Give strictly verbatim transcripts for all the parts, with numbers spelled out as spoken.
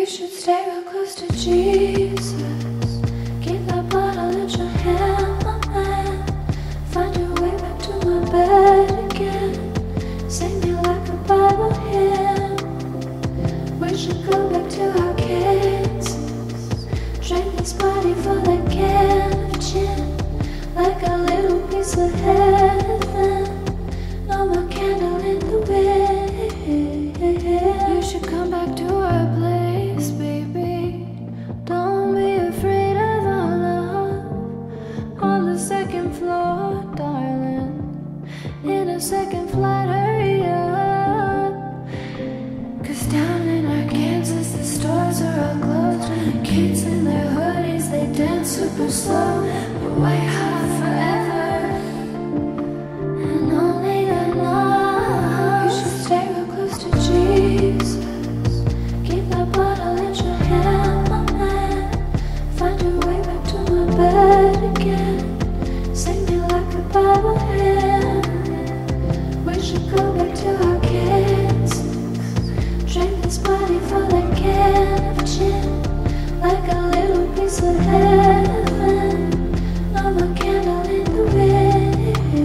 You should stay real close to Jesus. Keep that bottle in your hand, my man. Find your way back to my bed again. Sing me like a Bible hymn. We should go back to our Kansas. Drink this body for the can of gin, like a little piece of heaven. No more candle in the wind. You should come back to our place, baby. Don't be afraid of our love. On the second floor, darling. In a second flight, hurry up. Cause down in Arkansas, the stores are all closed. Kids in their hoodies, they dance super slow. But white hot forever, and only the night. You should stay real close to Jesus. Keep that bottle in your hand, my man. Find your way back to my bed again. Sing me like a Bible hymn. We should go back to our Kansas. Drink this body for the can of gin, like a little piece of heaven. No more candle in the wind.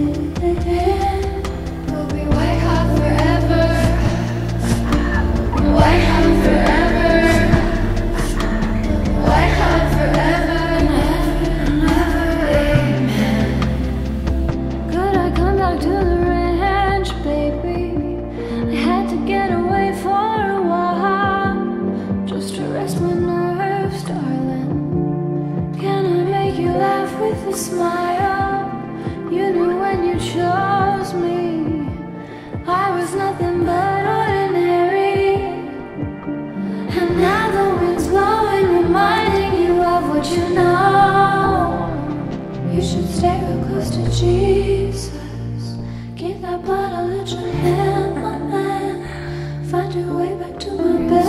We'll be white hot forever. White hot forever. White hot forever and ever and ever. Amen. Could I come back to the ranch, baby? I had to get away for a while, just to rest my nerves, darling. Can I make you laugh with a smile? You knew when you chose me I was nothing but ordinary. And now the wind's blowing, reminding you of what you know. You should stay real close to Jesus. Keep that bottle in your hand, my man. Find your way back to my bed.